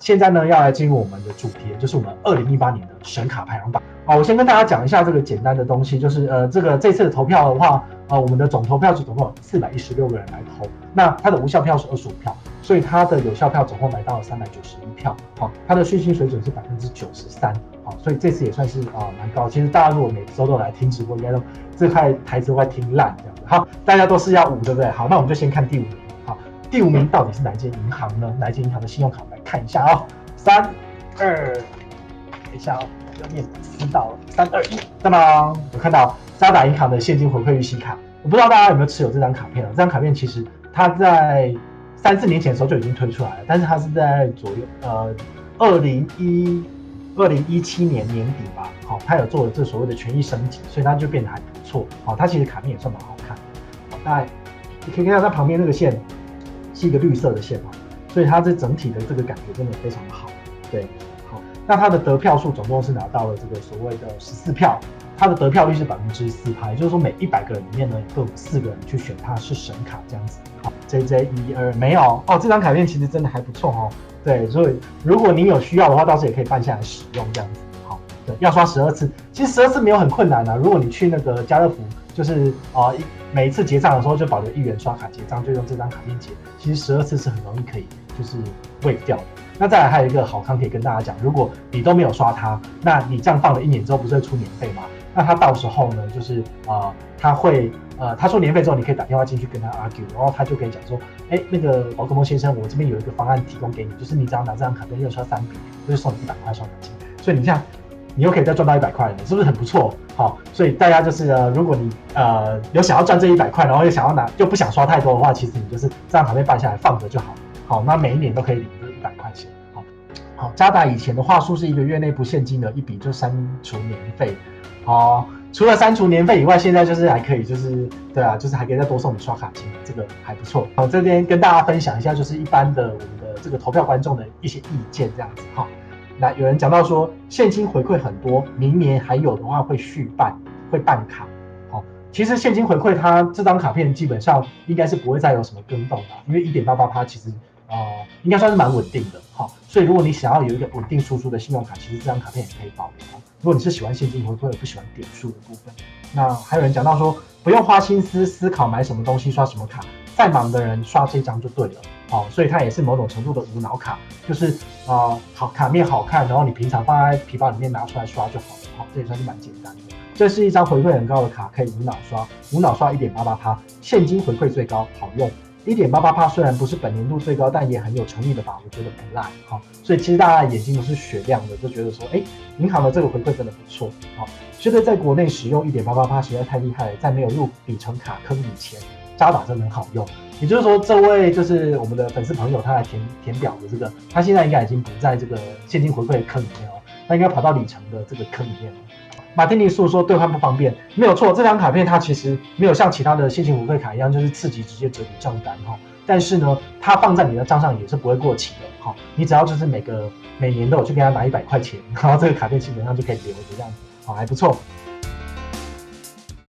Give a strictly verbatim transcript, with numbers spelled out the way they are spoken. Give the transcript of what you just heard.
现在呢要来进入我们的主题，就是我们二零一八年的神卡排行榜。好，我先跟大家讲一下这个简单的东西，就是呃，这个这次的投票的话，呃，我们的总投票是总共有四百一十六个人来投，那它的无效票是二十五票，所以它的有效票总共来到了三百九十一票。好，它的讯息水准是百分之九十三。好，所以这次也算是啊蛮高。其实大家如果每周都来听直播，应该都这块台词会听烂这样子。好，大家都是要五，对不对？好，那我们就先看第五名。好，第五名到底是哪一间银行呢？哪一间银行的信用卡？我们来看一下哦。三二，等一下哦。要念知道了，三二一，当当，有看到渣打银行的现金回馈预息卡，我不知道大家有没有持有这张卡片了？这张卡片其实它在三四年前的时候就已经推出来了，但是它是在左右呃二零一二零一七年年底吧，好、哦，它有做了这所谓的权益升级，所以它就变得还不错，好、哦，它其实卡片也算蛮好看的，好、哦，大概你可以看到它旁边那个线是一个绿色的线嘛，所以它这整体的这个感觉真的非常的好，对。那它的得票数总共是拿到了这个所谓的十四票，它的得票率是百分之四趴，也就是说每一百个人里面呢，都有四个人去选它是神卡这样子。好 ，J J 一二没有哦，这张卡片其实真的还不错哦。对，所以如果你有需要的话，到时候也可以办下来使用这样子。好，对，要刷十二次，其实十二次没有很困难啊。如果你去那个家乐福，就是啊、呃、每一次结账的时候就保留一元刷卡结账，就用这张卡片结，其实十二次是很容易可以就是waive掉的。那再来还有一个好康可以跟大家讲，如果你都没有刷它，那你这样放了一年之后不是会出年费吗？那他到时候呢，就是呃他会呃他说年费之后，你可以打电话进去跟他 argue， 然后他就可以讲说，哎，那个宝可梦先生，我这边有一个方案提供给你，就是你只要拿这张卡片六刷三笔，就是送你一百块刷卡金，所以你看你又可以再赚到一百块了，是不是很不错？好，所以大家就是呃，如果你呃有想要赚这一百块，然后又想要拿又不想刷太多的话，其实你就是这张卡片办下来放着就好了。好，那每一年都可以领这一百块钱。好，好，渣打以前的话术是一个月内不限金额一笔就删除年费。好，除了删除年费以外，现在就是还可以，就是对啊，就是还可以再多送你刷卡金，这个还不错。好，这边跟大家分享一下，就是一般的我们的这个投票观众的一些意见，这样子哈。那有人讲到说，现金回馈很多，明年还有的话会续办，会办卡。好，其实现金回馈它这张卡片基本上应该是不会再有什么更动的，因为 一点八八趴 其实呃应该算是蛮稳定的。好，所以如果你想要有一个稳定输出的信用卡，其实这张卡片也可以保留。如果你是喜欢现金回馈，不喜欢点数的部分，那还有人讲到说，不用花心思思考买什么东西刷什么卡，再忙的人刷这张就对了。好，所以它也是某种程度的无脑卡，就是呃好卡面好看，然后你平常放在皮包里面拿出来刷就好了。好，这也算是蛮简单的。这是一张回馈很高的卡，可以无脑刷，无脑刷 一点八八趴，现金回馈最高，好用。一点八八趴虽然不是本年度最高，但也很有诚意的吧，我觉得不赖。好，所以其实大家眼睛都是雪亮的，就觉得说，哎，银行的这个回馈真的不错。好，觉得在国内使用 一点八八趴实在太厉害了，在没有入底层卡坑以前，渣打真的很好用。也就是说，这位就是我们的粉丝朋友，他来填填表的这个，他现在应该已经不在这个现金回馈的坑里面哦，他应该跑到里程的这个坑里面了。马丁尼诉说兑换不方便，没有错，这张卡片它其实没有像其他的现金回馈卡一样，就是次级直接折抵账单哈。但是呢，它放在你的账上也是不会过期的哈。你只要就是每个每年都有去给他拿一百块钱，然后这个卡片基本上就可以留着这样子，好还不错。